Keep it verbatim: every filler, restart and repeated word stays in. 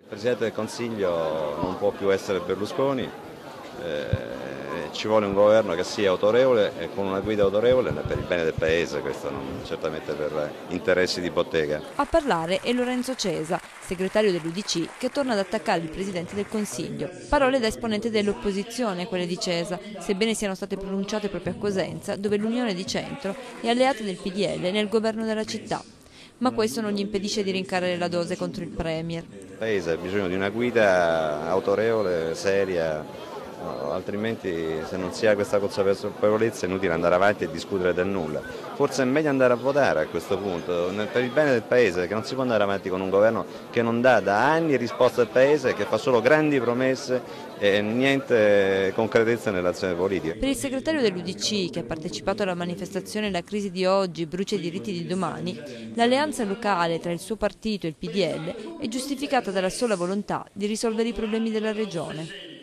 Il Presidente del Consiglio non può più essere Berlusconi, eh, ci vuole un governo che sia autorevole e con una guida autorevole per il bene del Paese, questo non certamente per interessi di bottega. A parlare è Lorenzo Cesa, segretario dell'U D C, che torna ad attaccare il Presidente del Consiglio. Parole da esponente dell'opposizione, quelle di Cesa, sebbene siano state pronunciate proprio a Cosenza, dove l'Unione di Centro è alleata del P D L nel governo della città. Ma questo non gli impedisce di rincarare la dose contro il Premier. Il Paese ha bisogno di una guida autorevole, seria, altrimenti se non si ha questa consapevolezza è inutile andare avanti e discutere del nulla. Forse è meglio andare a votare a questo punto, per il bene del Paese, perché non si può andare avanti con un governo che non dà da anni risposte al Paese, che fa solo grandi promesse e niente concretezza nell'azione politica. Per il segretario dell'U D C, che ha partecipato alla manifestazione La crisi di oggi brucia i diritti di domani, l'alleanza locale tra il suo partito e il P D L è giustificata dalla sola volontà di risolvere i problemi della regione.